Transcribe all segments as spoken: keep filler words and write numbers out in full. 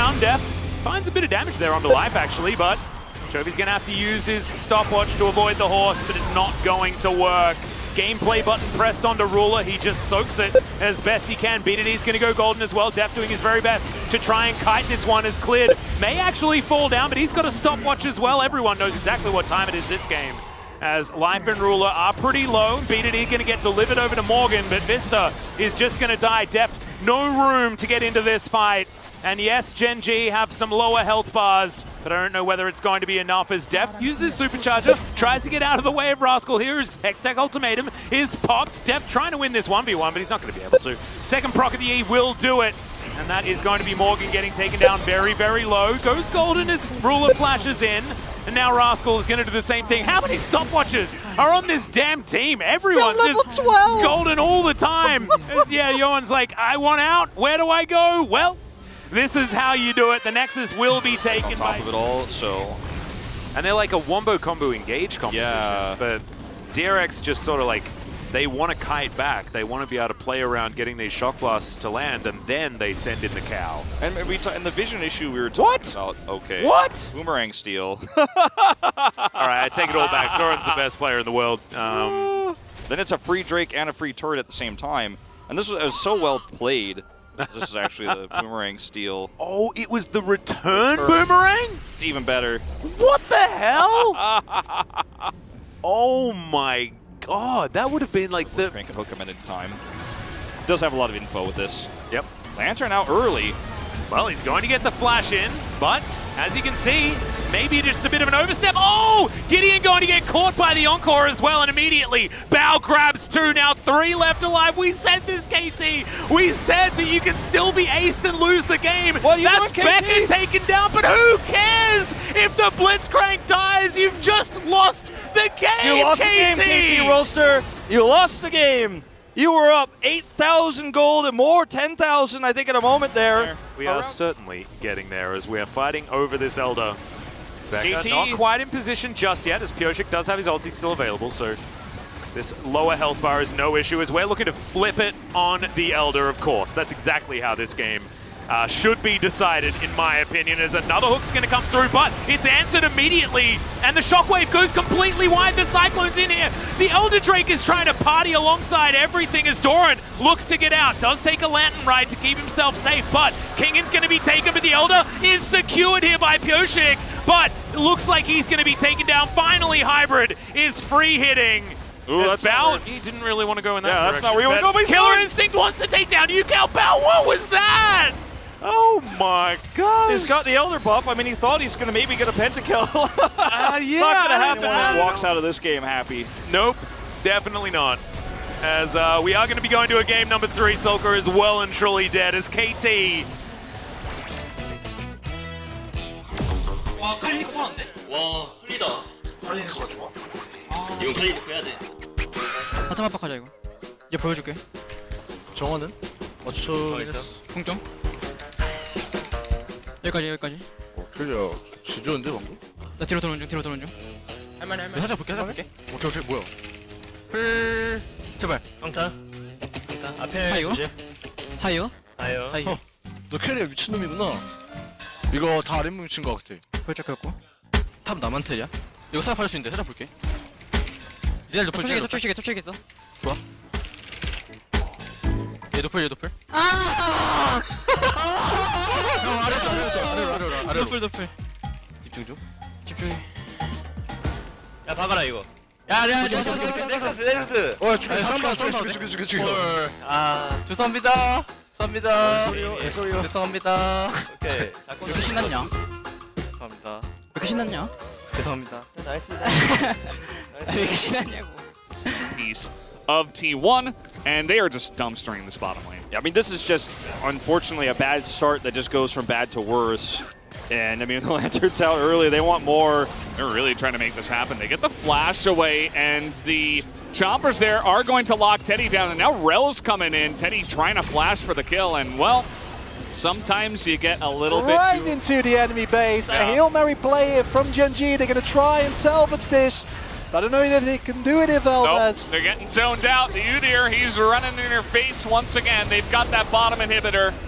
down. Def finds a bit of damage there onto life, actually, but Chovy's going to have to use his stopwatch to avoid the horse, but it's not going to work. Gameplay button pressed onto Ruler. He just soaks it as best he can. B D D's going to go golden as well. Def doing his very best to try and kite this one as cleared. May actually fall down, but he's got a stopwatch as well. Everyone knows exactly what time it is this game, as Life and Ruler are pretty low. B D D going to get delivered over to Morgan, but Vista is just going to die. Def, no room to get into this fight. And yes, Gen G have some lower health bars, but I don't know whether it's going to be enough as Def uses Supercharger, tries to get out of the way of Rascal here. His Hextech Ultimatum is popped. Def trying to win this one v one, but he's not going to be able to. Second proc of the E will do it. And that is going to be Morgan getting taken down very, very low. Goes golden as Ruler flashes in. And now Rascal is going to do the same thing. How many stopwatches are on this damn team? Everyone's just twelve. Golden all the time. As, yeah, Johan's like, I want out. Where do I go? Well, this is how you do it. The Nexus will be taken on top by... of it all, so... And they're like a wombo combo engage competition. Yeah. But D R X just sort of like, they want to kite back. They want to be able to play around getting these shock blasts to land, and then they send in the cow. And we t and the vision issue we were talking What? about. Okay. What? Boomerang steal. All right, I take it all back. Thorin's the best player in the world. Um, Then it's a free Drake and a free turret at the same time. And this was, it was so well played. This is actually the boomerang steal. oh, it was the return Return. boomerang? It's even better. What the hell? Oh my god, that would have been like the... Crank can hook him at any time. Does have a lot of info with this. Yep. Lantern out early. Well, he's going to get the flash in, but as you can see, maybe just a bit of an overstep. Oh! Gideon going to get caught by the Encore as well, and immediately Bao grabs two. Now three left alive. We said this, K T. We said that you can still be aced and lose the game. What are you That's doing, K T? Becca taken down, but who cares? If the Blitzcrank dies, you've just lost the game, You lost K T. the game, K T Roaster. You lost the game. You were up eight thousand gold and more, ten thousand, I think, in a moment there. We are Around- certainly getting there as we are fighting over this Elder. Becca K T. not quite in position just yet, as Pyosik does have his ulti still available, so this lower health bar is no issue, as we're looking to flip it on the Elder, of course. That's exactly how this game uh, should be decided, in my opinion, as another hook's going to come through, but it's answered immediately, and the Shockwave goes completely wide. The Cyclone's in here. The Elder Drake is trying to party alongside everything as Doran looks to get out. Does take a Lantern Ride to keep himself safe, but Kingan's going to be taken, but the Elder is secured here by Pyosik, but it looks like he's going to be taken down. Finally, Hybrid is free hitting. Ooh, As that's Bao, not he didn't really want to go in that Yeah, direction. that's not where you wanna but go, but he's Killer going. Instinct wants to take down Yukao Bao. What was that? Oh my god. He's got the Elder buff. I mean, he thought he's going to maybe get a pentakill. Uh, yeah, Not gonna I happen. don't know. Walks out of this game happy. Nope, definitely not. As uh, we are going to be going to a game number three. Sulker is well and truly dead as K T. 와 클리닉 좋았는데? 와 흘리다 클리닉가 좋아? 이거 클리닉 해야 돼 바텀 압박하자 이거. 이제 보여줄게. 정원은? 어쩌... 공점. 여기까지 여기까지. 어, 클리어 지좋은데 방금? 나 뒤로 도는 중 뒤로 도는 중. 할만해 할만해. 살짝 볼게 살짝 볼게 오케이 오케이 뭐야 풀. 제발. 평타 평타 앞에 하이요? 조심 하이요. 하이요 하이. 어. 너 캐리어 미친놈이구나 이거 다 아랫몸 미친 거 같아 벌쩍했고. 탑 나만 테냐? 이거 사업 할수 있는데 살짝 볼게 리얼 노플 초치겠어 초치겠어 초치겠어. 좋아 얘 노플 얘 노플 아! 형 아래쪽 아래쪽 아래로 아래로 아래로 노플 노플. 집중 좀 집중해. 야 박아라 이거 야야 넥서스 넥서스 어 죽여 아니, 죽여 썸바, 죽여 썸바. 죽여 죽여 죽여 아 죄송합니다. 죄송합니다. 소리요 소리요 죄송합니다. 오케이 왜 이렇게 신났냐? 죄송합니다 왜 이렇게 신났냐? 죄송합니다 왜 이렇게 신났냐고. Piece of T one, and they are just dumpstering this bottom lane. Yeah, I mean, this is just, unfortunately, a bad start that just goes from bad to worse. And, I mean, the Lantern's out early. They want more. They're really trying to make this happen. They get the flash away, and the Chompers there are going to lock Teddy down. And now Rel's coming in. Teddy trying to flash for the kill, and, well, sometimes you get a little right bit too... into the enemy base. Yeah. A Hail Mary play from Gen G. They're going to try and salvage this. I don't know if they can do it if Nope, Valdez. they're getting zoned out. The Udyr, he's running in their face once again. They've got that bottom inhibitor.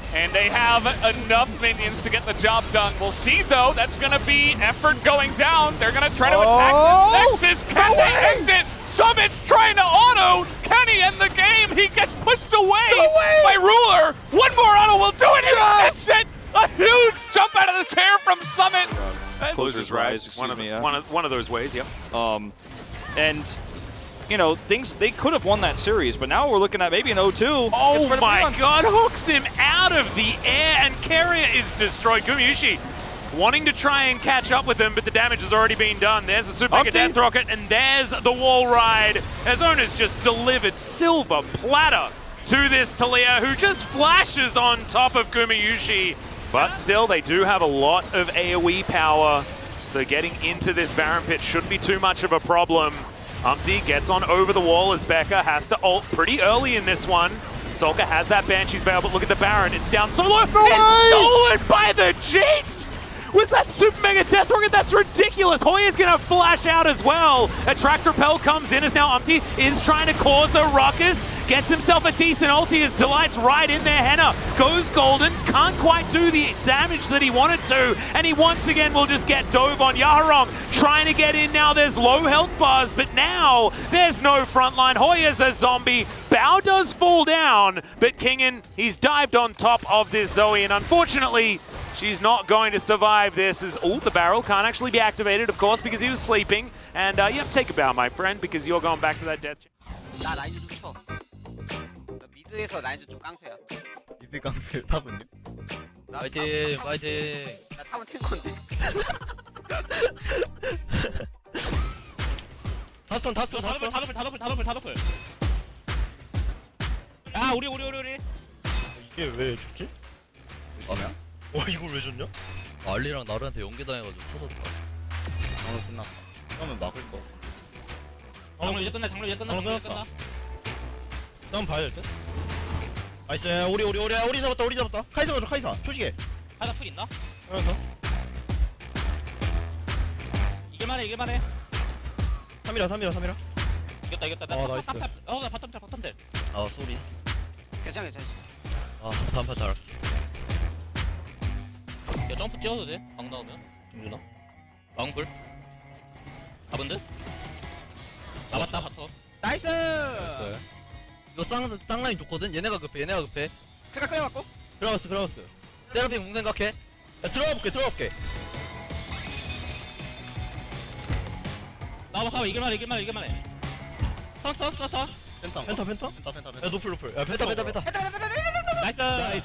and they have enough minions to get the job done. We'll see, though. That's going to be effort going down. They're going to try to attack Oh! this Nexus. Can they exit? Summit's trying to auto. Can he end the game? He gets pushed away by Ruler. One more auto will do it. That's it. A huge jump out of the chair from Summit. Closes Rise, excuse One of, me, the, yeah. one, of, one of those ways, yep. Um, and, you know, things, they could have won that series, but now we're looking at maybe an oh two. Oh Gets rid of my Leon. god, hooks him out of the air, and Keria is destroyed. Gumayusi wanting to try and catch up with him, but the damage has already been done. There's the Super Mega Opti. Death Rocket, and there's the wall ride. As Owners just delivered silver platter to this Taliyah, who just flashes on top of Gumayusi. But still, they do have a lot of AoE power, so getting into this Baron pit shouldn't be too much of a problem. Umpty gets on over the wall as Becca has to ult pretty early in this one. Solka has that Banshee's Veil, but look at the Baron. It's down so low. It's stolen by the Jinx! Was that Super Mega Death Rocket? That's ridiculous. Hoya's going to flash out as well. Attract Repel comes in as now Umpty is trying to cause a ruckus. Gets himself a decent ulti as Delight's right in there. Henna goes golden. Can't quite do the damage that he wanted to. And he once again will just get dove on. Yaharong trying to get in now. There's low health bars, but now there's no frontline. Hoya's a zombie. Bao does fall down, but Kingen, he's dived on top of this Zoe. And unfortunately, she's not going to survive this as, oh, the barrel can't actually be activated, of course, because he was sleeping. And, uh, yep, take a bow, my friend, because you're going back to that death. 나 라인즈 좀 쳐. 나 미드에서 라인즈 좀 깡패야. 미드 깡패 탑은요? 나 파이팅 파이팅. 나 탑은 탱커인데. 다스턴 다스턴 다스턴. 다르플, 다르플, 다르플, 다르플. 야, 우리, 우리, 우리, 우리. 이게 왜 줬지? 아니야? 와 이걸 왜 줬냐? 알리랑 나르한테 연계당해가지고 터졌다. 방금 끝났다. 그러면 막을 거. 장로 이제 끝나, 장로 이제 끝나, 어, 장로 이제 끝났다. 끝나. 다음 봐야 될 듯? 나이스 우리 우리 우리 우리 잡았다 우리 잡았다 카이사 가져 카이사 표시게 하나 풀 있나? 알았어 이길만해, 이길만해. 삼이라 삼이라 삼이라 이겼다, 이겼다. 어, 나 나이스. 탑, 탑, 탑. 어, 나 바텀 탑, 바텀 탑. 아 소리. 괜찮아 괜찮아. 아 다음 판 잘할게. 야, 점프 찍어도 돼? 방 나오면. 김준아 망불. 잡은 듯? 잡았다, 바텀. 나이스. 이거 쌍 쌍라인 좋거든. 얘네가 급해. 얘네가 급해. 크가 끌어갖고. 들어갔어 들어갔어 세라핀 공 생각해. 야 들어가 볼게 들어가 볼게 나와봐, 나와봐. 이길만해, 이길만해, 이길만해. 서, 서, 서, 서. 펜타 펜타 펜타? 펜타 펜타 야 펜타. 노플 노플 야 펜타 펜타 펜타 나이스. 나이스.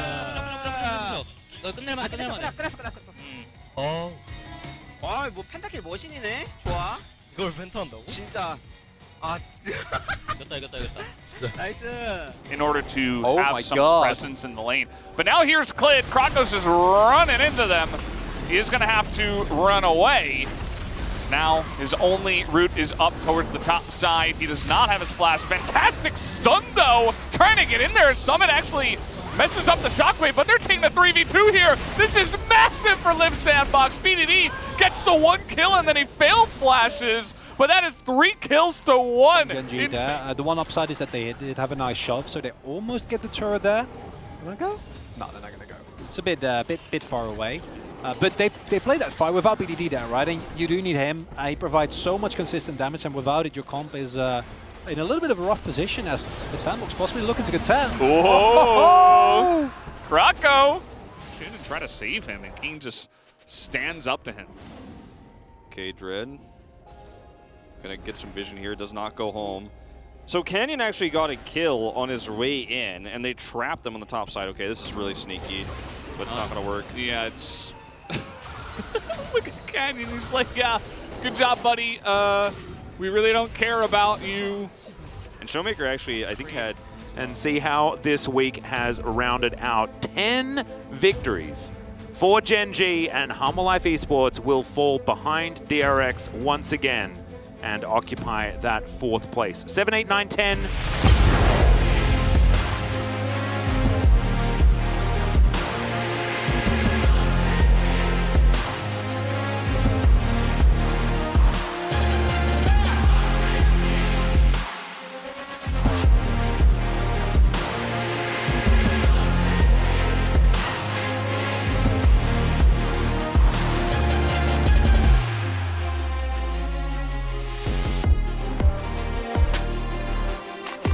너 끝낼만해, 아 끝났어 끝낼만해. 끝났어 끝났어 끝났어. 음. 어. 아뭐 펜타킬 머신이네. 좋아. 이걸 펜타 한다고? 진짜. 아 이겼다, 이겼다, 이겼다. 나이스. In order to Oh have my some God. presence in the lane. But now here's Clid. Krakos is running into them. He is going to have to run away. So now his only route is up towards the top side. He does not have his flash. Fantastic stun, though. Trying to get in there. Summit actually messes up the shockwave, but they're taking the three v two here. This is massive for Live Sandbox. B D D gets the one kill, and then he failed flashes. But that is three kills to one. Genji there. Uh, the one upside is that they did have a nice shove, so they almost get the turret there. You wanna go? No, they're not gonna go. It's a bit, uh, bit, bit far away. Uh, but they they play that fight without B D D there, right? And you do need him. Uh, he provides so much consistent damage, and without it, your comp is uh, in a little bit of a rough position as the Sandbox possibly looking to contend. Oh! Krako! Shouldn't try to save him, and King just stands up to him. Okay, Dread. Gonna get some vision here, does not go home. So Canyon actually got a kill on his way in, and they trapped them on the top side. Okay, this is really sneaky, but it's uh, not gonna work. Yeah, it's... Look at Canyon, he's like, yeah, good job, buddy. Uh, we really don't care about you. And Showmaker actually, I think, had... And see how this week has rounded out. ten victories for Gen G, and Humble Life Esports will fall behind D R X once again and occupy that fourth place. seven, eight, nine, ten.